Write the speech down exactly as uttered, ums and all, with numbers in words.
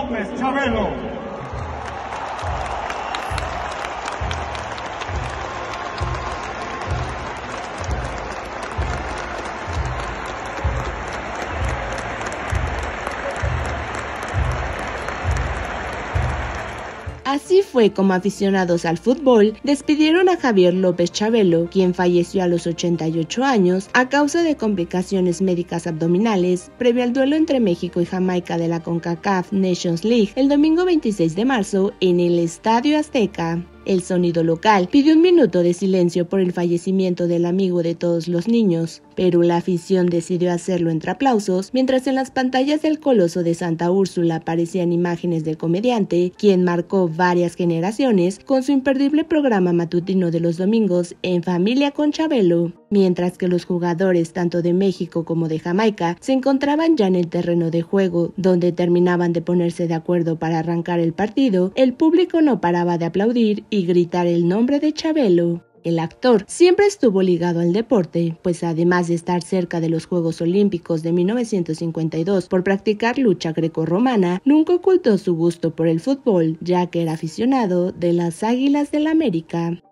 López Chabelo. Así fue como aficionados al fútbol despidieron a Javier López Chabelo, quien falleció a los ochenta y ocho años a causa de complicaciones médicas abdominales previo al duelo entre México y Jamaica de la CONCACAF Nations League el domingo veintiséis de marzo en el Estadio Azteca. El sonido local pidió un minuto de silencio por el fallecimiento del amigo de todos los niños, pero la afición decidió hacerlo entre aplausos, mientras en las pantallas del Coloso de Santa Úrsula aparecían imágenes del comediante, quien marcó varias generaciones con su imperdible programa matutino de los domingos En Familia con Chabelo. Mientras que los jugadores tanto de México como de Jamaica se encontraban ya en el terreno de juego, donde terminaban de ponerse de acuerdo para arrancar el partido, el público no paraba de aplaudir y gritar el nombre de Chabelo. El actor siempre estuvo ligado al deporte, pues además de estar cerca de los Juegos Olímpicos de mil novecientos cincuenta y dos por practicar lucha grecorromana, nunca ocultó su gusto por el fútbol, ya que era aficionado de las Águilas del América.